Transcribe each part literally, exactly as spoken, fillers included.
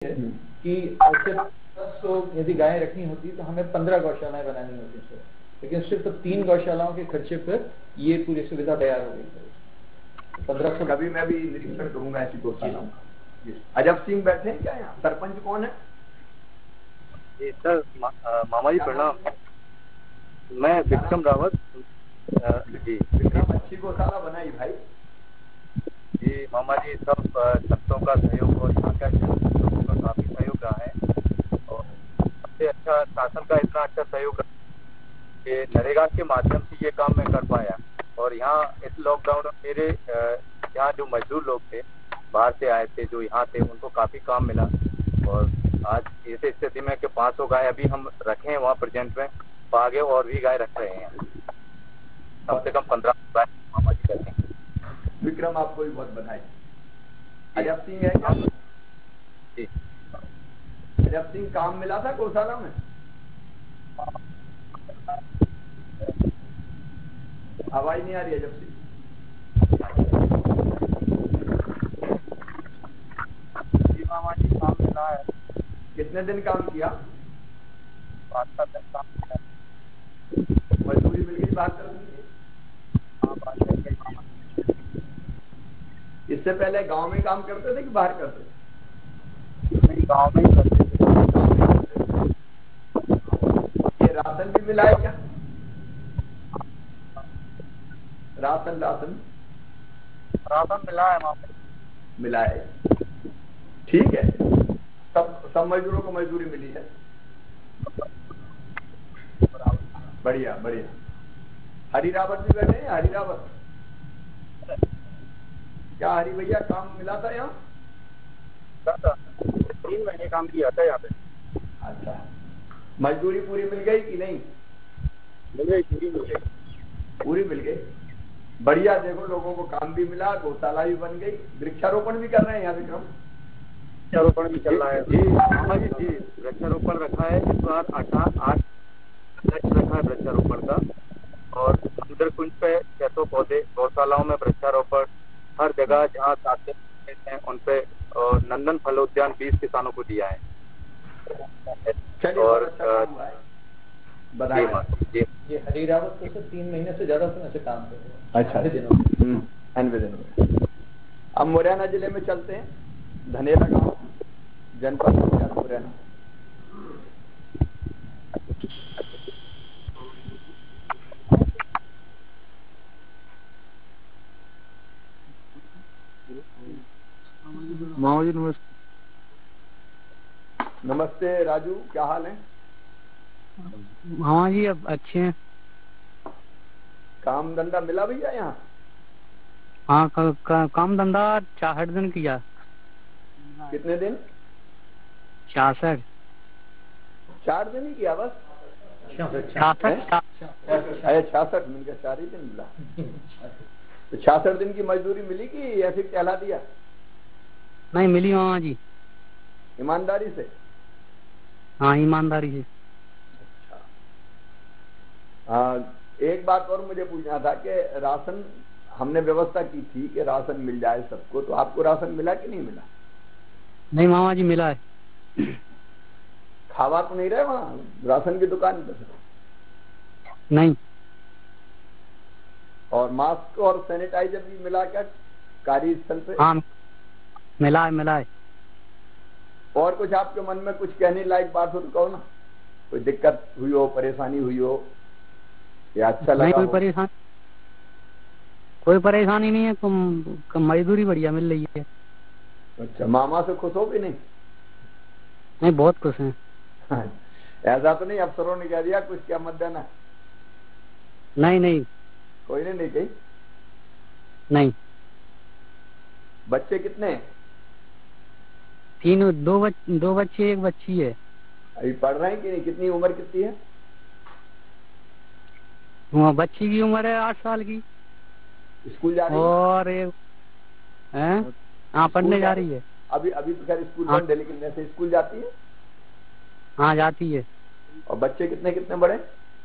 कि ऐसे दस सौ यदि गायें रखनी होती तो हमें पंद्रह गौशालाएं बनानी होती सर, लेकिन सिर्फ तीन गौशालाओं के खर्चे पर ये पूरी सुविधा तैयार हो गई है। पंद्रह सौ कभी मैं भी निरीक्षण करूंगा ऐसी गौशालाओं का। अजब सिंह बैठे हैं क्या यहाँ? सरपंच कौन है? जी सर, मा, आ, मामा जी प्रणाम। मैं विक्रम रावत। जी विक्रम, अच्छी गौशाला बनाई भाई। जी मामा जी, सब संतों का सहयोग और यहाँ का लोगों का काफी सहयोग रहा है और सबसे अच्छा शासन का इतना अच्छा सहयोग कि नरेगा के माध्यम से ये काम मैं कर पाया। और यहाँ इस लॉकडाउन में मेरे यहाँ जो मजदूर लोग थे, बाहर से आए थे, जो यहाँ थे, उनको काफी काम मिला। और आज ऐसे स्थिति में कि पाँच सौ गाय अभी हम रखे हैं वहाँ प्रेजेंट में, आगे और भी गाय रख रहे हैं, कम से कम पंद्रह गाय मामा जी रखे हैं। विक्रम, आपको भी बहुत बधाई। अजब सिंह है क्या? जी अजब सिंह, काम मिला था गौशाला में? आवाज नहीं आ रही अजब सिंह। जी मामा जी, काम मिला है। कितने दिन काम किया? पाँच सात दिन काम किया। मजदूरी मिल गई बात करने की? हाँ, बात कर गई मामा। इससे पहले गांव में काम करते थे कि बाहर करते थे? नहीं, गाँव में ही करते थे। ये राशन भी मिला है क्या? राशन राशन राशन मिला है मामा। मिला है, ठीक है। सब सब मजदूरों को मजदूरी मिली है। बढ़िया बढ़िया। हरी रावत भी बैठे हैं? हरी रावत, क्या हरी भैया काम मिला था यहाँ? तीन महीने काम किया था यहाँ पे। अच्छा, मजदूरी पूरी मिल गई कि नहीं? मिल गई, पूरी मिल गई। पूरी मिल गई, बढ़िया। देखो, लोगों को काम भी मिला, गौशाला भी बन गई, वृक्षारोपण भी कर रहे हैं यहाँ विक्रम। वृक्षारोपण भी चल रहा है जी मामा जी। जी, वृक्षारोपण रखा है इस बार अठारह आठ लक्ष्य रखा है वृक्षारोपण का। और समुद्र कुंज पे छह सौ पौधे, गौशालाओं में वृक्षारोपण, हर जगह जहाँ साथ हैं उन पे, और नंदन फलोद्यान बीस किसानों को दिया है। और बधाई। जी, ये हरी रावत तो सर तीन महीने से ज्यादा समय से काम कर रहे हैं। अच्छा, दिनों। अब मुरैना जिले में चलते हैं, धनेरा गांव, जनपद मुरैना। मामा जी नमस्ते। नमस्ते राजू, क्या हाल है? हाँ जी, अब अच्छे हैं। काम धंधा मिला भैया यहाँ? हाँ, का, का, काम धंधा चार दिन किया। कितने दिन? छियासठ। चार दिन ही किया बस? छियासठ। अरे छियासठ मिल गया, चार ही दिन मिला। तो छियासठ दिन की मजदूरी मिली कि ऐसे कहला दिया? नहीं मिली मामा जी। ईमानदारी से? हाँ, ईमानदारी से। हाँ, एक बात और मुझे पूछना था कि राशन हमने व्यवस्था की थी कि राशन मिल जाए सबको, तो आपको राशन मिला कि नहीं मिला? नहीं मामा जी, मिला है। खावा तो नहीं रहे वहाँ राशन की दुकान पर? नहीं। और मास्क और सैनिटाइजर भी मिला क्या कार्यस्थल पे? हाँ, मिला है मिला है। और कुछ आपके मन में कुछ कहने लायक बात हो तो कहो ना, कोई दिक्कत हुई हो, परेशानी हुई हो, या अच्छा लगा? नहीं, कोई परेशानी कोई परेशानी नहीं है। कम मजदूरी बढ़िया मिल रही है। अच्छा, मामा से खुश हो कि नहीं? नहीं, बहुत खुश हैं। ऐसा तो नहीं अफसरों ने कह दिया कुछ क्या मत देना? नहीं नहीं, कोई ने नहीं कही? नहीं। बच्चे कितने हैं? तीन, दो बच, दो बच्चे एक बच्ची है। अभी पढ़ रहे हैं कि नहीं? कितनी उम्र कितनी है? वहाँ बच्ची की उम्र है आठ साल की। स्कूल जा रही है? और हैं? हाँ, पढ़ने जा रही है। अभी अभी तो खैर स्कूल हाँ। बंद है, लेकिन वैसे स्कूल जाती है? हाँ, जाती है। और बच्चे कितने कितने बड़े?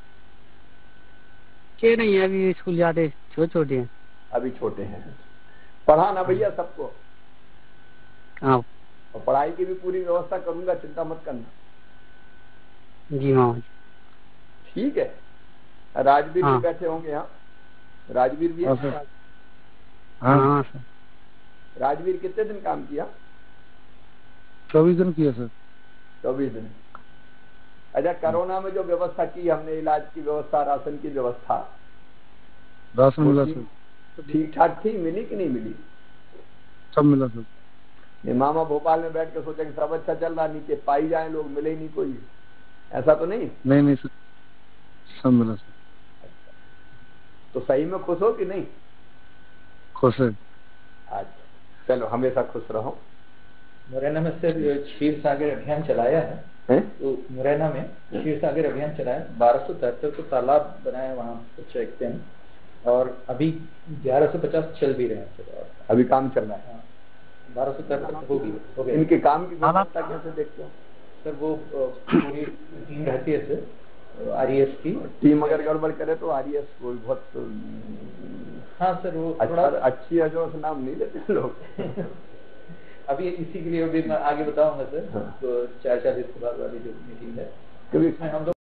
छह नहीं है, अभी स्कूल जाते, छोटे छोटे हैं। अभी छोटे हैं। पढ़ाना भैया सबको। हाँ, और पढ़ाई की भी पूरी व्यवस्था करूंगा, चिंता मत करना। जी मामा जी। ठीक है। राजवीर हाँ। भी बैठे होंगे यहाँ, राजवीर भी है? हाँ सर। हाँ हाँ हाँ सर। राजवीर कितने दिन काम किया? चौबीस दिन किया सर। चौबीस दिन। अच्छा, कोरोना में जो व्यवस्था की हमने, इलाज की व्यवस्था, राशन की व्यवस्था, राशन वो मिला ठीक- सर। ठीक ठाक थी, मिली कि नहीं मिली? सब मिला सर। ये मामा भोपाल में बैठ के सोचा कि सब अच्छा चल रहा, नीचे पाई जाए लोग, मिले ही नहीं कोई, ऐसा तो नहीं? नहीं नहीं सर, सब मिला सर। तो सही में खुश हो कि नहीं? खुश है। अच्छा, चलो हमेशा खुश रहो। मुरैना में सर क्षीर सागर अभियान चलाया है, हैं? तो मुरैना में क्षीर सागर अभियान चलाया, बारह सौ तिहत्तर को तालाब बनाए वहाँ चेकते हैं, और अभी ग्यारह सौ पचास चल भी रहे हैं सर। अभी काम चल रहा है। हाँ, बारह सौ तिहत्तर होगी हो गए। इनके काम की गुणवत्ता कैसे देखते हो? सर वो अ, पूरी टीम रहती है सर, आर ई एस की टीम अगर गड़बड़ करे तो आर ई एस कोई बहुत हाँ सर, वो अच्छा, थोड़ा अच्छी है जो नाम नहीं लेते लोग। अभी इसी के लिए अभी मैं आगे बताऊंगा सर। हाँ। तो चार चालीस के बाद वाली जो मीटिंग है, कभी इसमें हम लोग